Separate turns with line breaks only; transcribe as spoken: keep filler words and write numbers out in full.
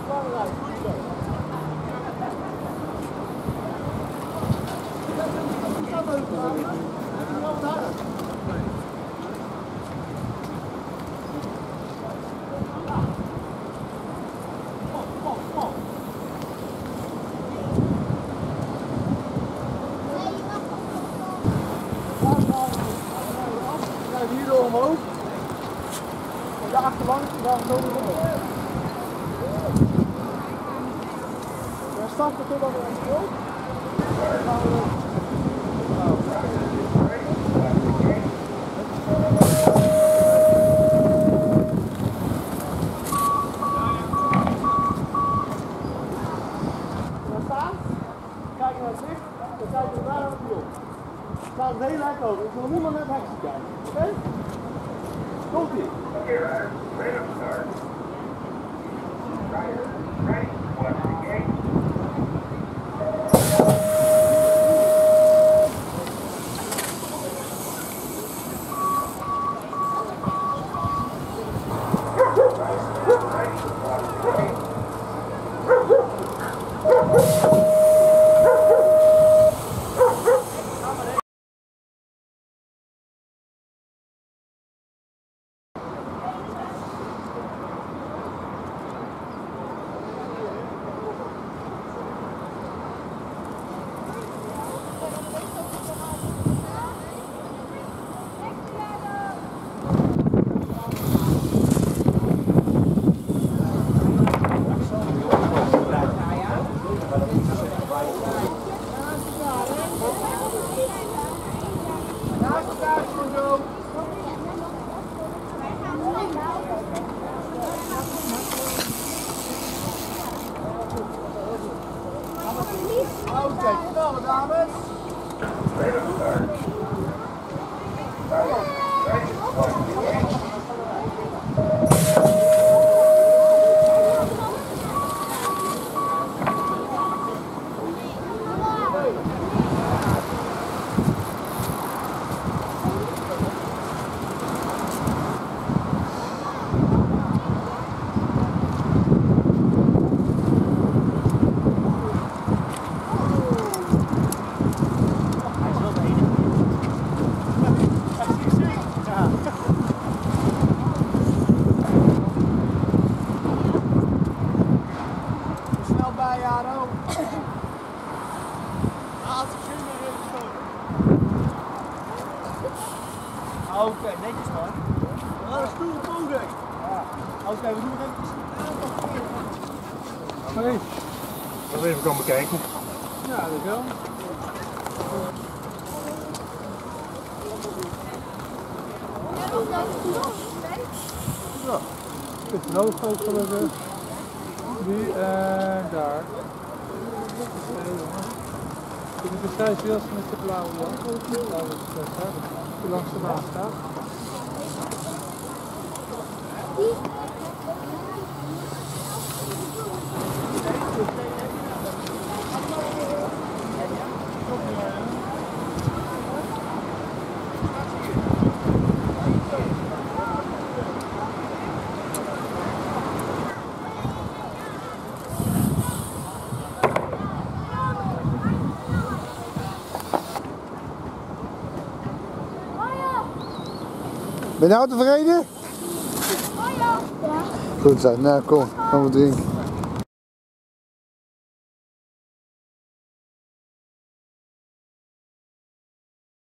Hier omhoog. En de achterlangs en dan zo weer omhoog. We starten totdat we een strook. Dan gaan we we staan. Kijken naar het zicht. Dan kijken we daar naar de pion. We staan het heel erg over. Ik wil niemand naar het hek zien kijken. Oké? Okay? Komt-ie.
Here, ready to start. Rider, ready, watch the gate.
Oké, snel dames.
Ready to start. Rider, ready, watch the gate.
Oké, okay, netjes man. Dat is stoere poging. Ja. Oké, okay, we doen nog even een
Nee. Dat we even gaan bekijken.
Ja, dat wel.
Ja. Het is droog ook gelukkig. Nu en daar. Ik heb de thuisjas met de blauwe lamp. Die langs de baan staat.
Ben je nou tevreden? Ja. Goed zo, nou kom, gaan we drinken.